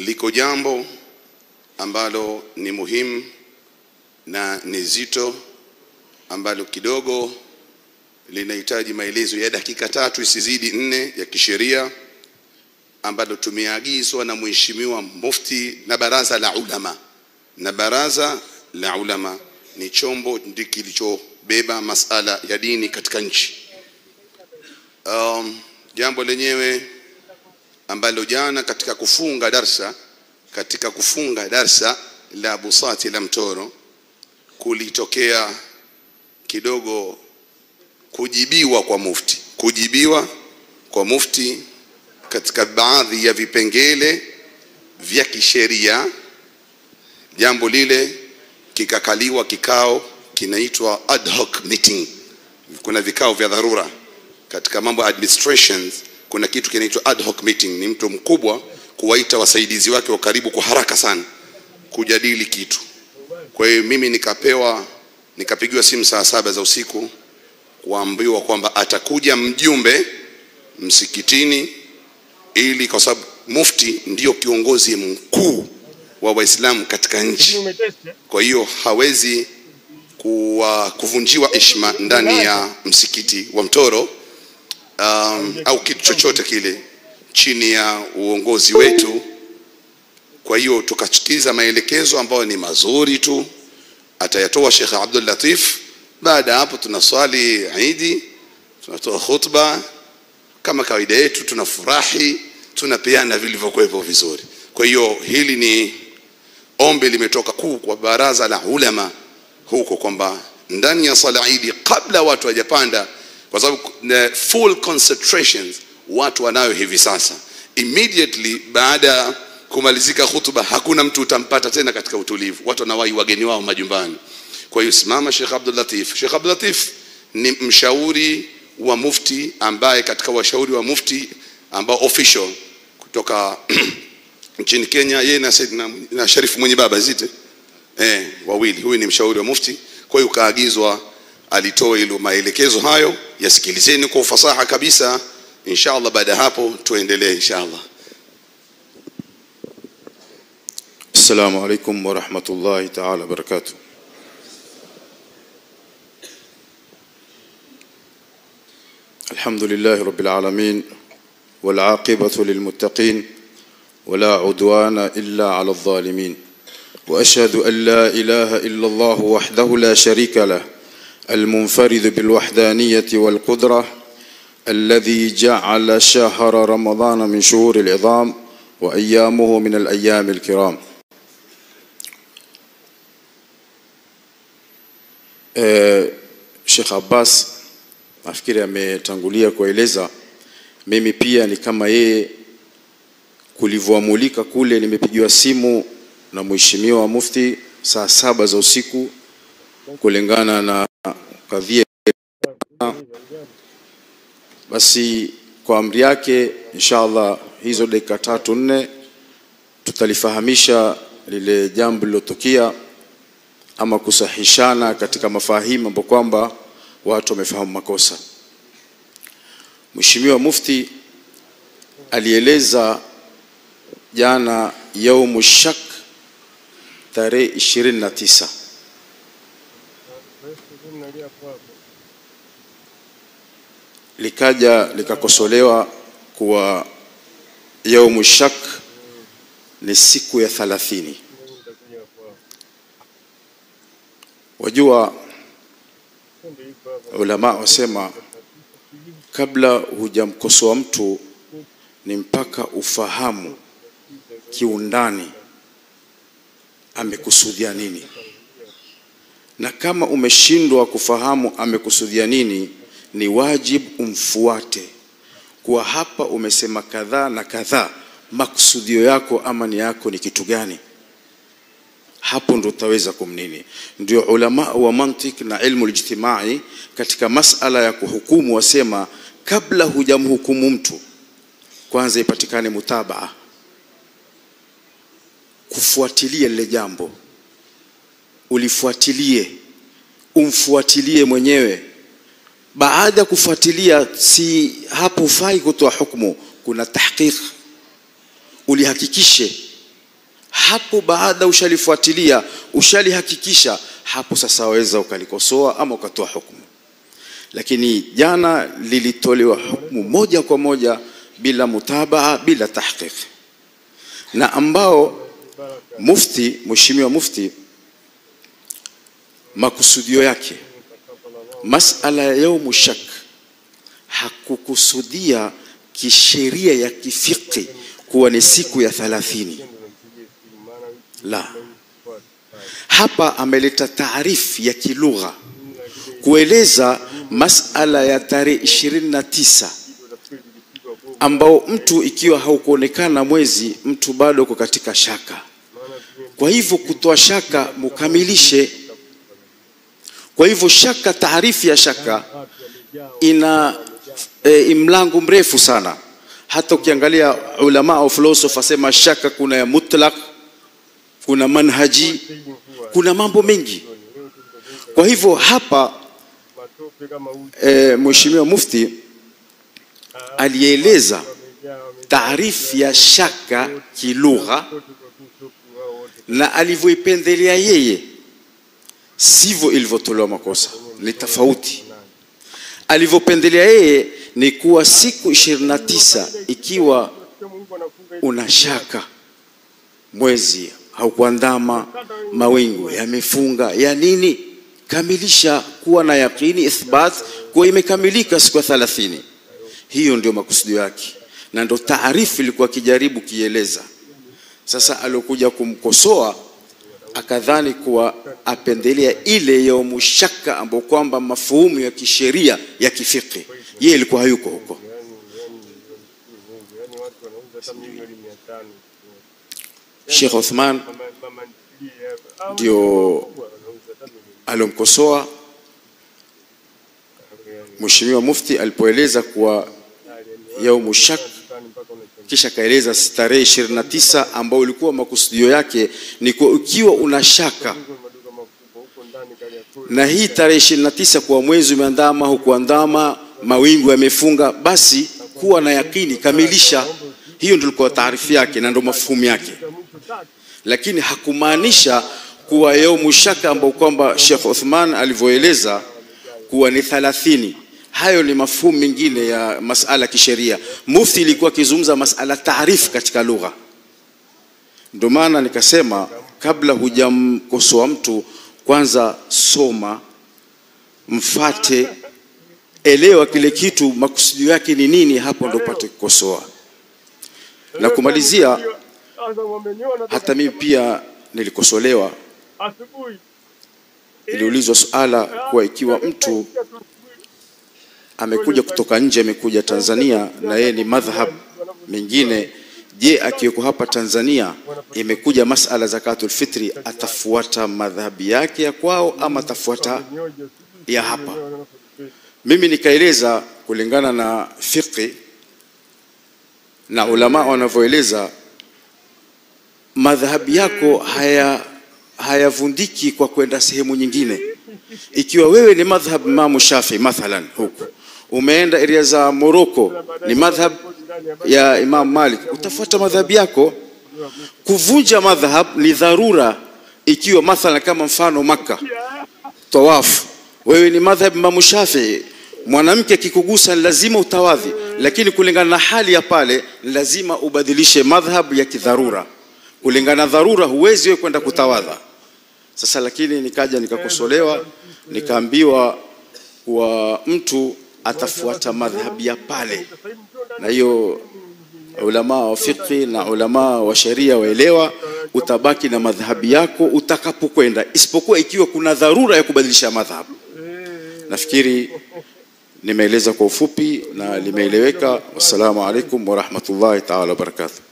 liko jambo ambalo ni muhimu na ni zito ambalo kidogo linahitaji maelezo ya dakika 3 isizidi 4 ya kisheria, ambalo tumeagizwa na Mheshimiwa Mufti na Baraza la Ulama. Na Baraza la Ulama ni chombo kilichobeba masala ya dini katika nchi. Jambo lenyewe ambalo jana katika kufunga darsa la Busati la Mtoro kulitokea kidogo kujibiwa kwa mufti katika baadhi ya vipengele vya kisheria. Jambo lile kikakaliwa kikao kinaitwa ad hoc meeting. Kuna vikao vya dharura katika mambo administrations, kuna kitu kinaitwa ad hoc meeting. Ni mtu mkubwa kuwaita wasaidizi wake wa karibu kwa haraka sana kujadili kitu. Kwa hiyo mimi nikapigiwa simu saa 7 za usiku kuambiwa kwamba atakuja mjumbe msikitini, ili kwa sababu mufti ndio kiongozi mkuu wa Waislamu katika nchi. Kwa hiyo hawezi kuvunjiwa heshima ndani ya msikiti wa Mtoro au kitu chochote kile chini ya uongozi wetu. Kwa hiyo tukachikiza maelekezo ambayo ni mazuri tu atayatoa Sheikh Abdul Latif. Baada hapo tunaswali Eid, tunatoa khutba kama kawaida yetu, tunafurahi, tunapeana vilivyokuwepo vizuri. Kwa hiyo hili ni ombi limetoka kwa Baraza la Ulama huko kwamba ndani ya sala Eid, kabla watu hawajapanda, kwa sababu full concentrations watu wanayo hivi sasa, immediately baada kumalizika khutba hakuna mtu utampata tena katika utulivu, watu wanawahi wageni wao majumbani. Kwa hiyo simama Sheikh Abdul Latif. Sheikh Abdul Latif ni mshauri wa mufti, ambaye katika washauri wa mufti ambao official kutoka nchini Kenya, yeye na Sharifu mwenye baba zite wawili. Huyu ni mshauri wa mufti. Kwa hiyo kaagizwa alitoa ile maelekezo hayo, yasikilizeni kwa ufasaha kabisa. Inshallah baada hapo tuendelee inshallah. Assalamu alaykum wa rahmatullahi ta'ala barakatuh. Alhamdulillahi rabbil alamin wal aqibatu lil muttaqin wala udwana illa ala adh-dhalimin wa ashhadu an la ilaha illa Allah wahdahu la sharika lah al-munfarid bil wahdaniyyati wal qudrah الذي جعل شهر رمضان من شهور العظام وأيامه من الأيام الكرام. Sheikh Abbas nafikiri ametangulia kueleza. Mimi pia ni kama yeye, kulivyoamulika kule nimepigiwa simu na Mheshimiwa Mufti saa 7 za usiku kulingana na kadhia. Basi kwa amri yake inshallah hizo dakika 3-4 tutalifahamisha lile jambo lilotokea, ama kusahihishana katika mafahimu ambapo kwamba watu wamefahamu makosa. Mheshimiwa Mufti alieleza jana yaumu shak tarehe 29, likaja likakosolewa kuwa yaumu shak ni siku ya 30. Wajua ulama wasema kabla hujamkosoa mtu ni mpaka ufahamu kiundani amekusudia nini, na kama umeshindwa kufahamu amekusudia nini, ni wajibu umfuate kwa hapa umesema kadhaa na kadhaa, makusudio yako ama ni yako ni kitu gani. Hapo ndo utaweza kumnini. Ndio ulama wa mantik na ilmu ijtimai katika masala ya kuhukumu wasema kabla hujamhukumu mtu kwanza ipatikane mutabaa, kufuatilia lile jambo, ulifuatilie, umfuatilie mwenyewe. Baada kufuatilia, si hapo fai kutoa hukumu, kuna tahqiq, ulihakikishe hapo baada ushalifuatilia, ushalihakikisha, hapo sasa waweza ukalikosoa ama ukatoa hukumu. Lakini jana lilitolewa hukumu moja kwa moja bila mutabaa, bila tahqiq, na ambao mufti, mheshimiwa mufti, makusudio yake masala ya yaumu shak hakukusudia kisheria ya kifiki kuwa ni siku ya 30. La, hapa ameleta taarifu ya kilugha kueleza masala ya tarehe 29 ambao mtu ikiwa haukuonekana mwezi, mtu bado uko katika shaka. Kwa hivyo kutoa shaka mukamilishe. Kwa hivyo shaka, taarifu ya shaka ina mlango mrefu sana. Hata ukiangalia ulama au philosophers sema shaka kuna ya mutlaq, kuna manhaji, kuna mambo mengi. Kwa hivyo hapa mheshimiwa mufti alieleza taarifu ya shaka kilugha, na alivyoipendelea yeye sivyo ilivyotolewa makosa, ni tofauti. Alivyopendelea yeye ni kuwa siku 29 ikiwa una shaka mwezi haukuandama, mawingu yamefunga ya nini, kamilisha, kuwa na yakini, ithbat kuwa imekamilika siku ya 30. Hiyo ndio makusudio yake, na ndio taarifu ilikuwa kijaribu kieleza. Sasa alokuja kumkosoa akadhani kuwa apendelea ile ya mushaka ambao kwamba mafuhumu ya kisheria ya kifiki, yeye ilikuwa hayuko huko. Sheikh Uthman ndio alomkosoa mheshimiwa mufti alipoeleza kuwa yaumu shak, kisha kaeleza tarehe 29 ambao ulikuwa makusudio yake ni kwa ukiwa una shaka na hii tarehe 29 kwa mwezi umeandama hukuandama, mawingu yamefunga, basi kuwa na yakini, kamilisha. Hiyo ndio ilikuwa taarifu yake na ndio mafuhumu yake, lakini hakumaanisha kuwa yaumu shaka ambao kwamba Sheikh Uthman alivyoeleza kuwa ni 30. Hayo ni mafuhumu mengine ya masala kisheria. Mufti ilikuwa kizungumza masala taarifu katika lugha. Ndio maana nikasema kabla hujamkosoa mtu, kwanza soma, mfate, elewa kile kitu makusudio yake ni nini, hapo ndio upate kukosoa. Na kumalizia, hata mimi pia nilikosolewa. Iliulizwa suala kwa ikiwa mtu amekuja kutoka nje, amekuja Tanzania na yeye ni madhhab mengine, je, akiweko hapa Tanzania imekuja masala zakatul fitri, atafuata madhhabi yake ya kwao ama atafuata ya hapa? Mimi nikaeleza kulingana na fiqh na ulama wanavyoeleza, madhhabi yako hayavundiki kwa kwenda sehemu nyingine. Ikiwa wewe ni madhhab Imam Shafi mathalan, huko umeenda area za Morocco ni madhhab ya Imam Malik, utafuata madhhabi yako. Kuvunja madhhab ni dharura. Ikiwa mathalan kama mfano Makkah tawaf, wewe ni madhhab Imam Shafi, mwanamke akikugusa lazima utawadhi, lakini kulingana na hali ya pale lazima ubadilishe madhhab ya kidharura. Kulingana na dharura huwezi wewe kwenda kutawadha. Sasa lakini nikaja nikakosolewa, nikaambiwa kwa mtu atafuata madhhabi ya pale, na hiyo ulama wa fiqh na ulama wa sharia waelewa, utabaki na madhhabi yako utakapokwenda, isipokuwa ikiwa kuna dharura ya kubadilisha madhhab. Nafikiri nimeeleza kwa ufupi na limeeleweka. Wassalamu alaikum wa rahmatullahi ta'ala wa barakatuh.